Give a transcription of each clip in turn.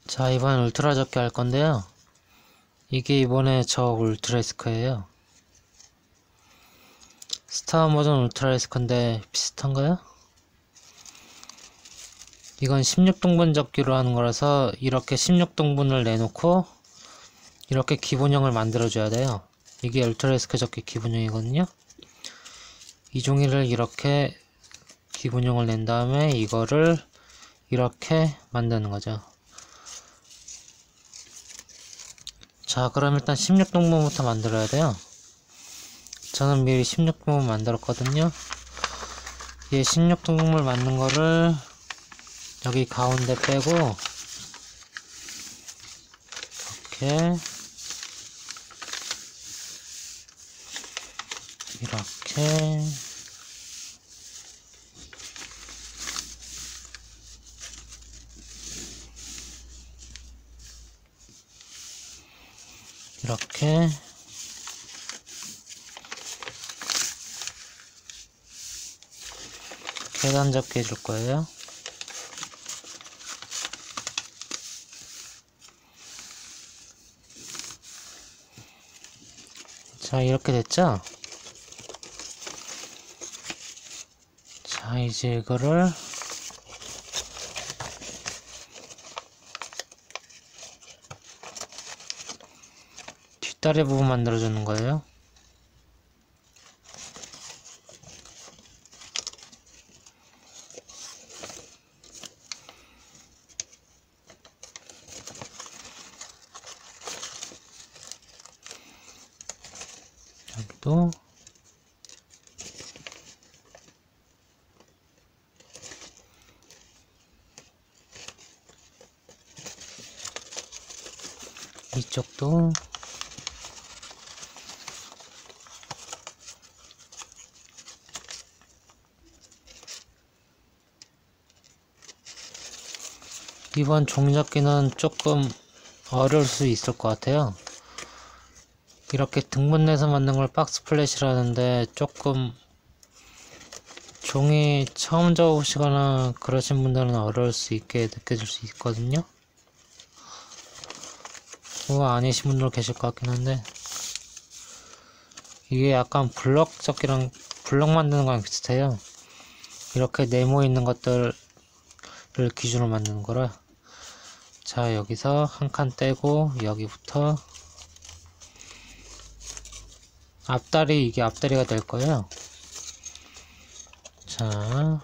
자, 이번엔 울트라 적게 할 건데요. 이게 이번에 저 울트라리스크예요. 스타 버전 울트라리스크인데 비슷한가요? 이건 16등분 접기로 하는 거라서 이렇게 16등분을 내놓고 이렇게 기본형을 만들어줘야 돼요. 이게 울트라리스크 접기 기본형이거든요. 이 종이를 이렇게 기본형을 낸 다음에 이거를 이렇게 만드는 거죠. 자, 그럼 일단 16등분부터 만들어야 돼요. 저는 미리 16등분 만들었거든요. 이 16등분을 만든 거를 여기 가운데 빼고 이렇게 이렇게 계단 접기 해줄 거예요. 자, 이렇게 됐죠? 자, 이제 이거를 뒷다리 부분 만들어주는 거예요. 여기도 이쪽도 이번 종이접기는 조금 어려울 수 있을 것 같아요. 이렇게 등분 내서 만든 걸 박스 플랫이라는데 조금 종이 처음 접으시거나 그러신 분들은 어려울 수 있게 느껴질 수 있거든요. 뭐 아니신 분들 계실 것 같긴 한데 이게 약간 블럭 접기랑 블럭 만드는 거랑 비슷해요. 이렇게 네모 있는 것들을 기준으로 만드는 거라. 자, 여기서 한 칸 떼고 여기부터 앞다리, 이게 앞다리가 될 거예요. 자,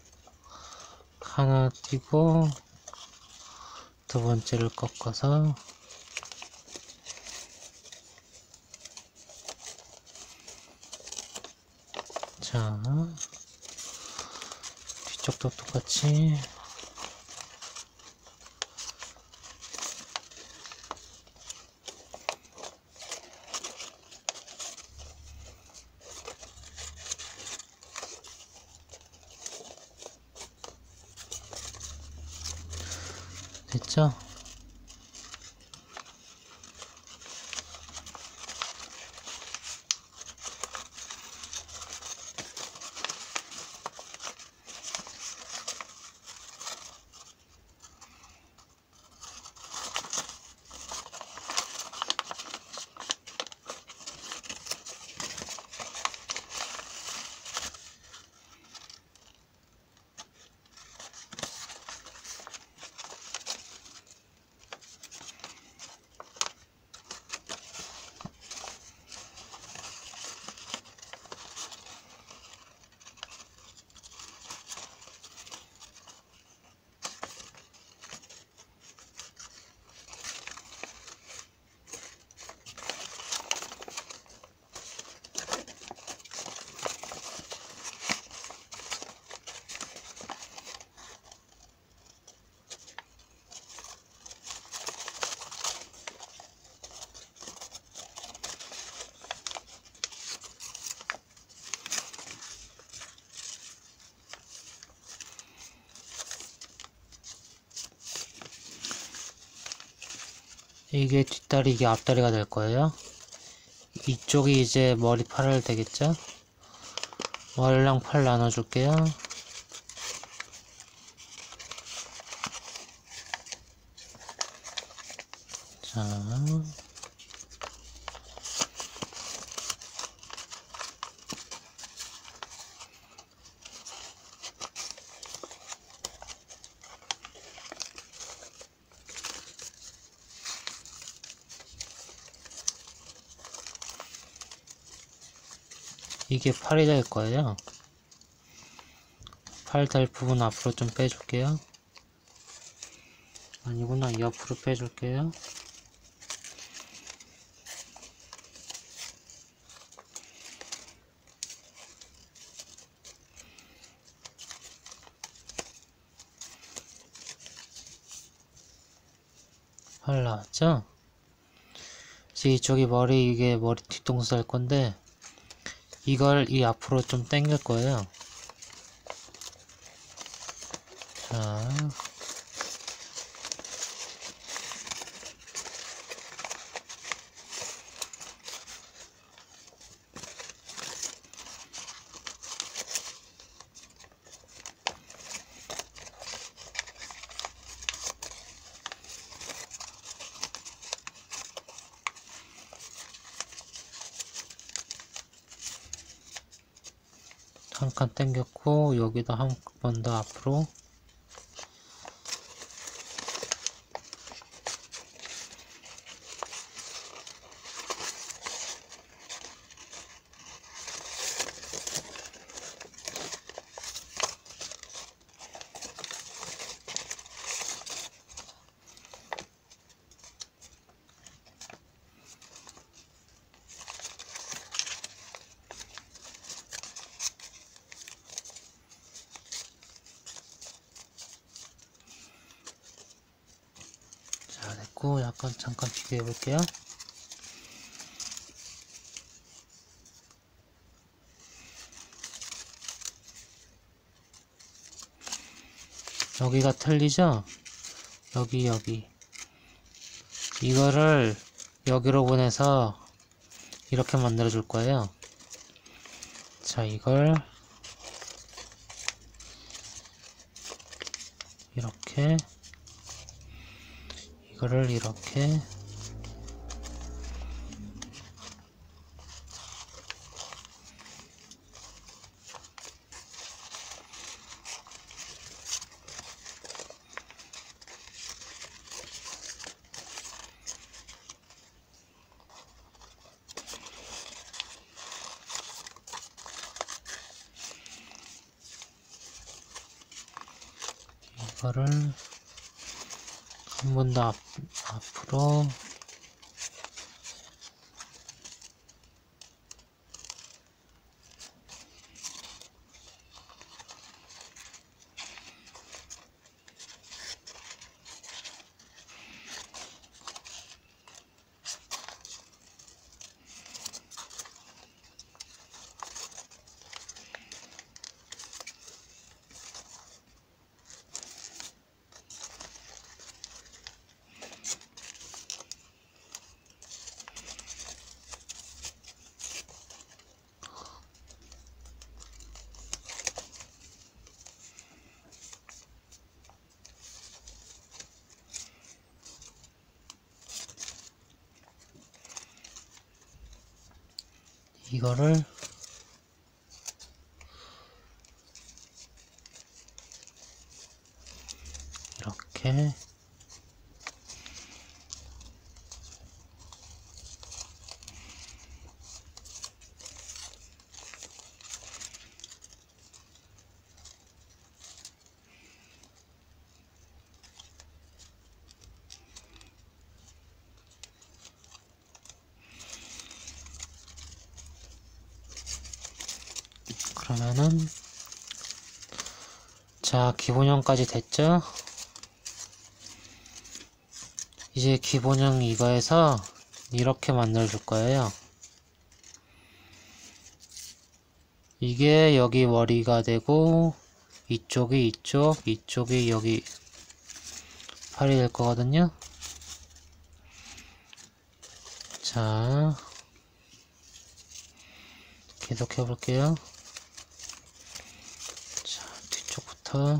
하나 띄고 두 번째를 꺾어서 자, 뒤쪽도 똑같이 됐죠? 이게 뒷다리, 이게 앞다리가 될 거예요. 이쪽이 이제 머리 팔을 되겠죠? 머리랑 팔 나눠줄게요. 자, 이게 팔이 될 거예요. 팔 될 부분 앞으로 좀 빼줄게요. 아니구나, 옆으로 빼줄게요. 팔 나왔죠? 이제 이쪽이 머리, 이게 머리 뒤통수 할 건데, 이걸 이 앞으로 좀 당길 거예요. 자, 한 칸 당겼고, 여기도 한 번 더 앞으로. 자, 됐고, 약간 잠깐 비교해 볼게요. 여기가 틀리죠? 여기. 이거를 여기로 보내서 이렇게 만들어 줄 거예요. 자, 이걸 이렇게, 이거를 이렇게, 이거를 한 번 더 앞으로. 이거를 이렇게, 그러면은, 자, 기본형까지 됐죠? 이제 기본형 이거에서 이렇게 만들어 줄 거예요. 이게 여기 머리가 되고, 이쪽이 이쪽이 여기 팔이 될 거거든요. 자, 계속 해볼게요. 자, 뒤쪽부터.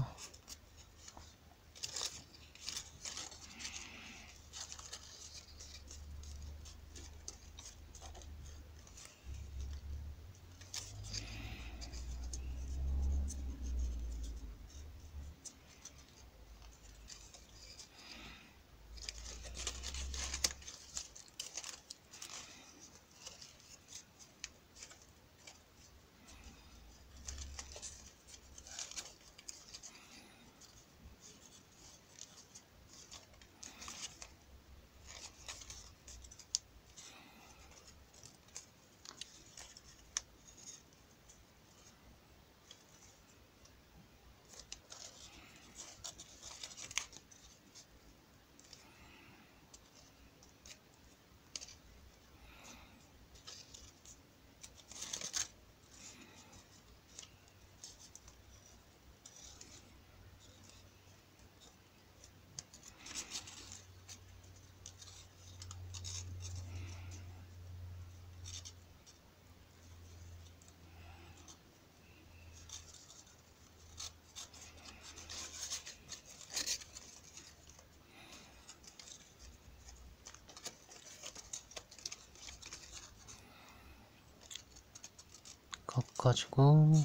깎아주고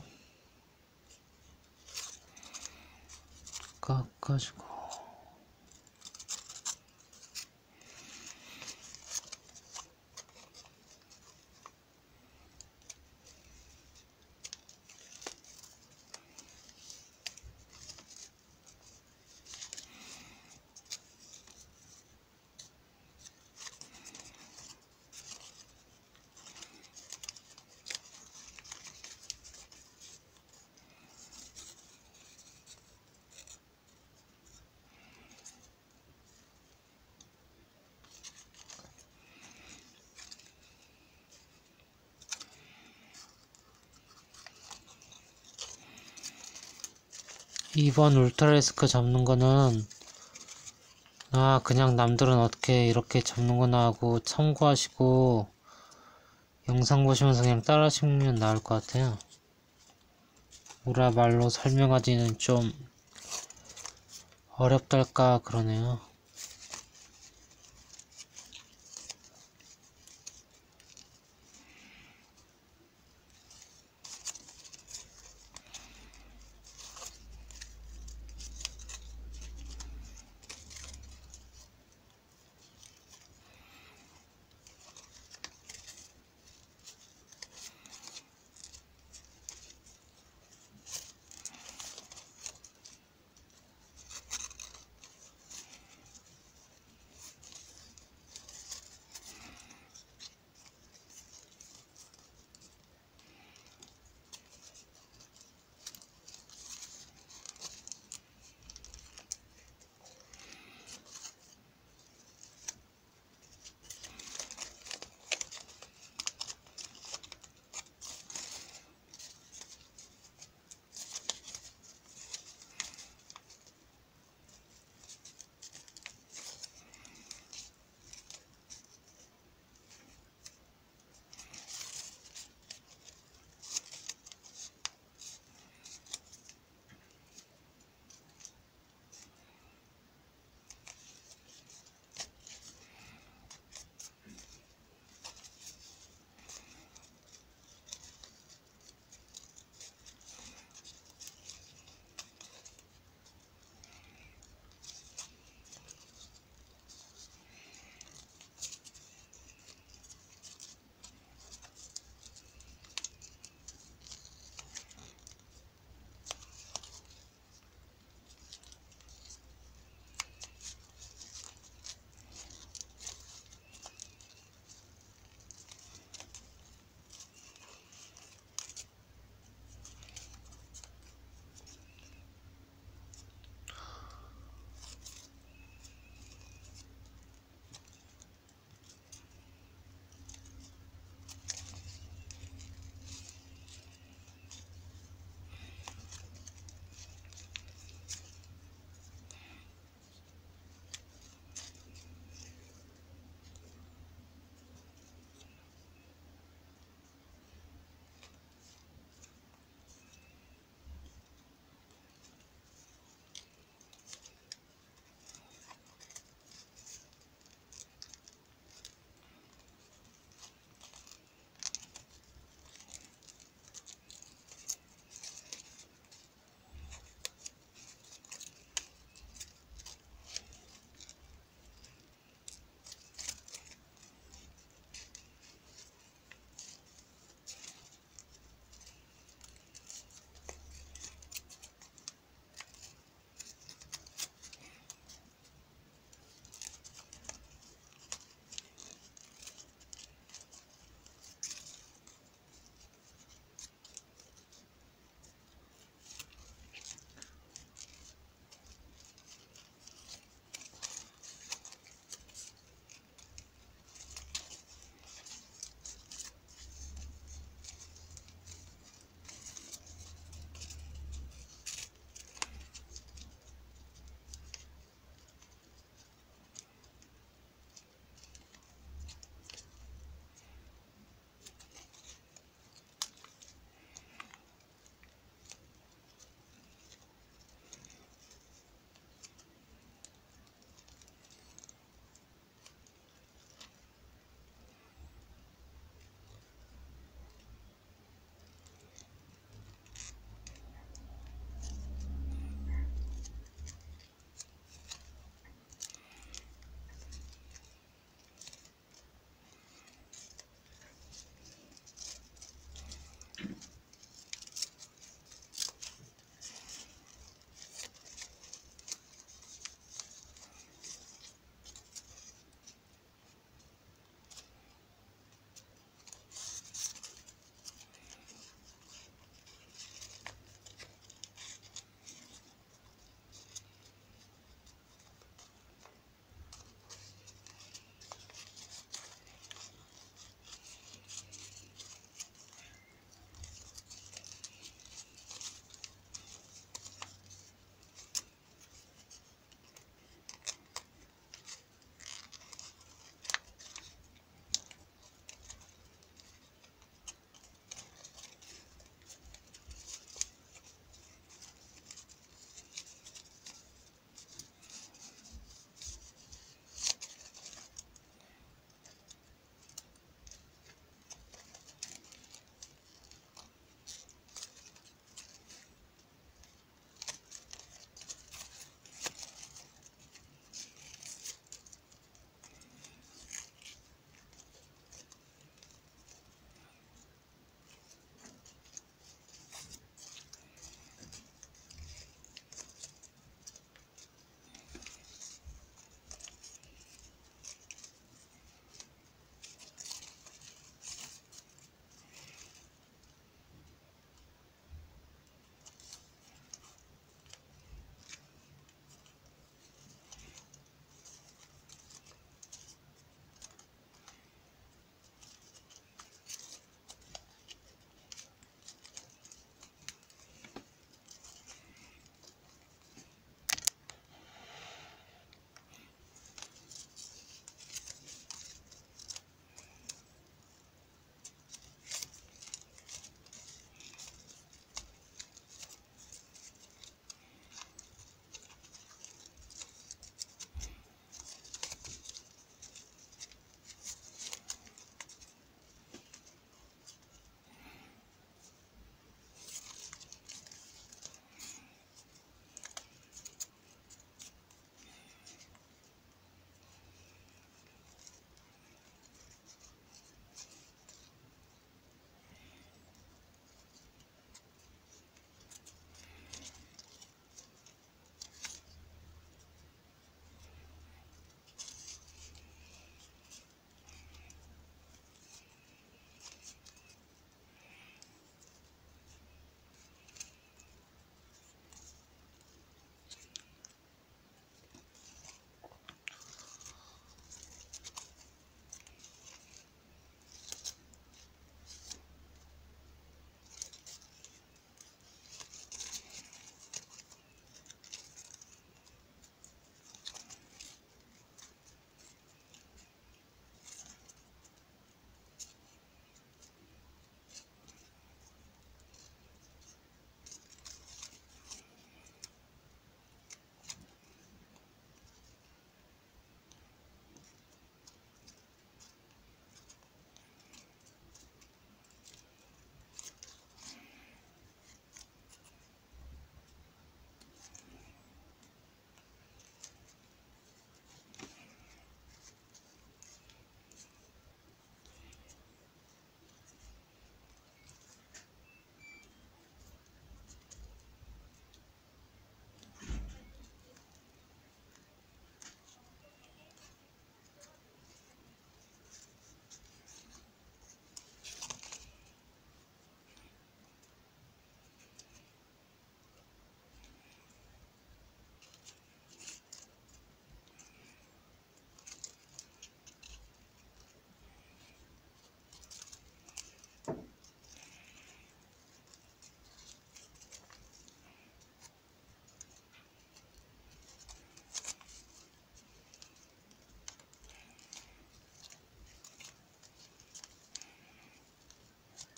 깎아주고. 이번 울트라리스크 잡는 거는 그냥 남들은 어떻게 이렇게 잡는구나 하고 참고하시고 영상 보시면서 그냥 따라 하시면 나을 것 같아요. 우라 말로 설명하기는 좀 어렵달까 그러네요.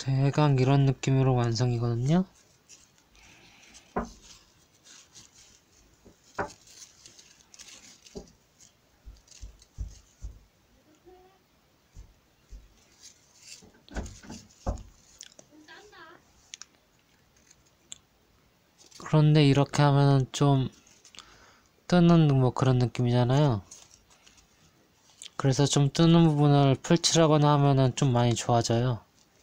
대강 이런 느낌으로 완성이거든요. 그런데 이렇게 하면은 좀 뜨는 뭐 그런 느낌이잖아요. 그래서 좀 뜨는 부분을 풀칠하거나 하면은 좀 많이 좋아져요.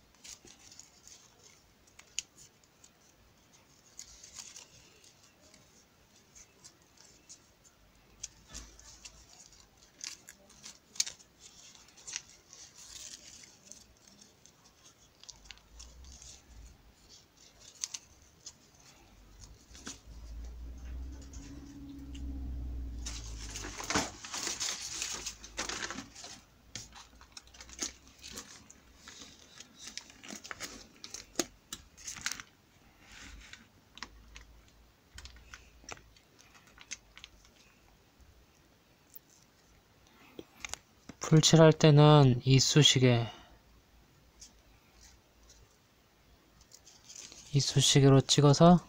풀칠할 때는 이쑤시개로 찍어서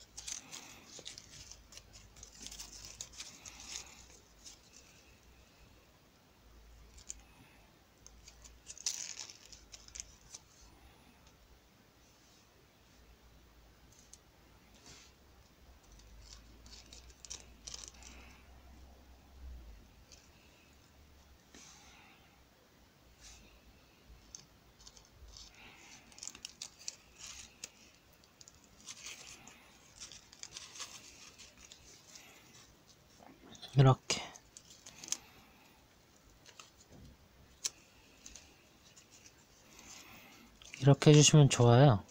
이렇게 해주시면 좋아요.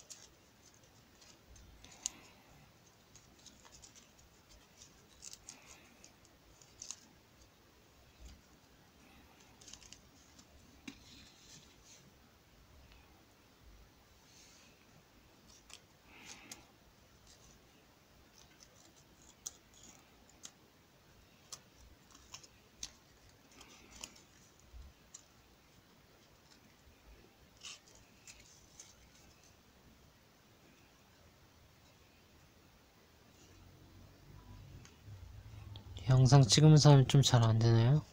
영상 찍으면서 하면 좀 잘 안되나요?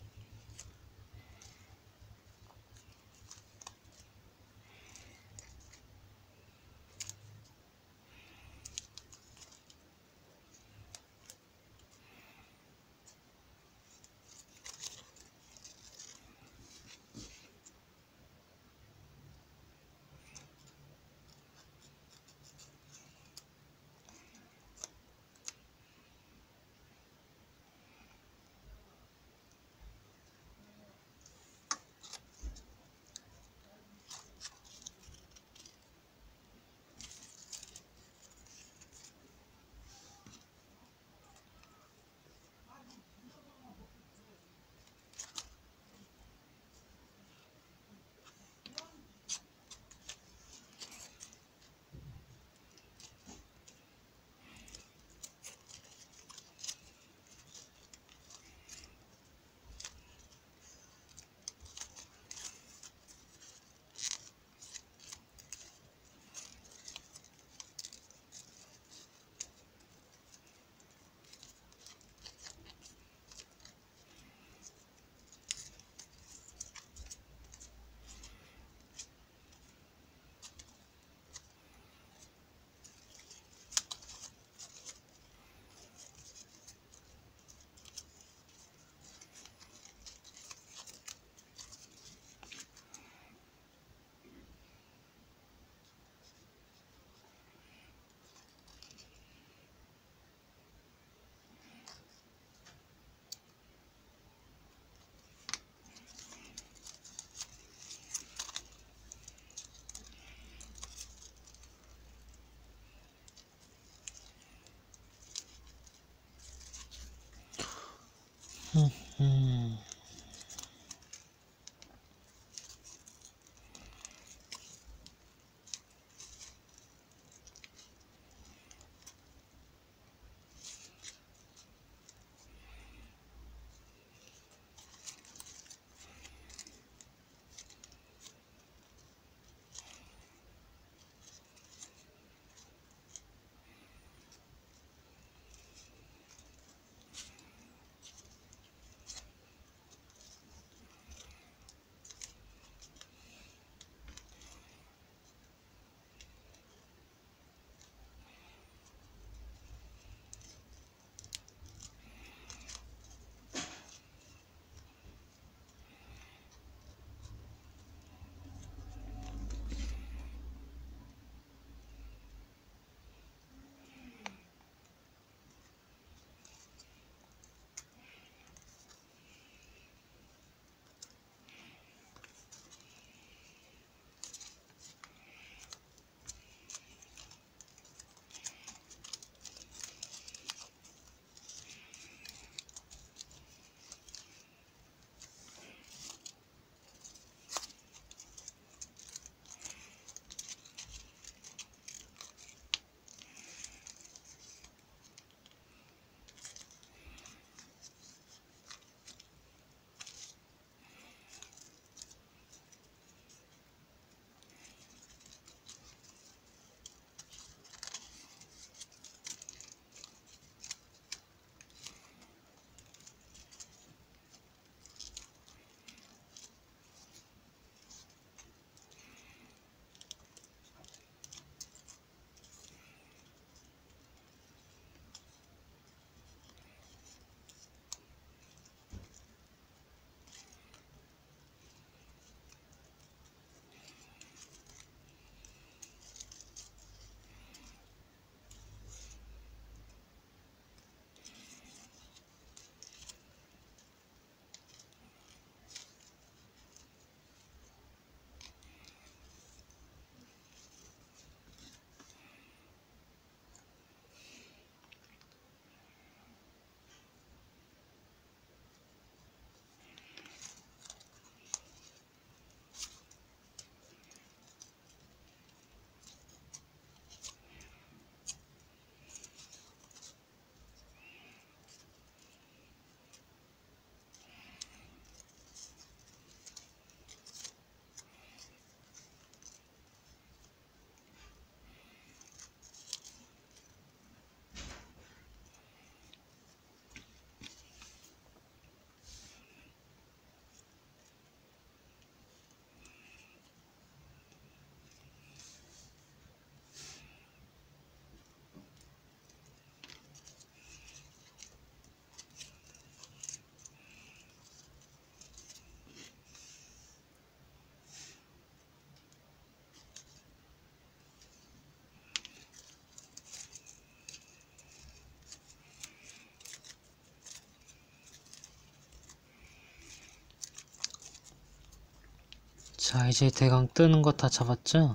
자, 이제 대강 뜨는 거 다 잡았죠?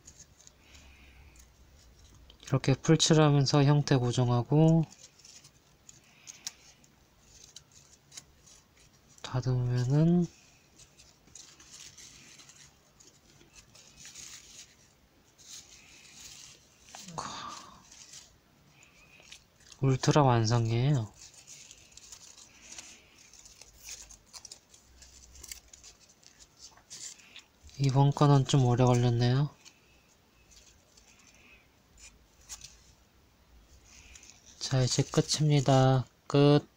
이렇게 풀칠하면서 형태 고정하고 닫으면은 울트라 완성이에요. 이번 거는 좀 오래 걸렸네요. 자, 이제 끝입니다. 끝.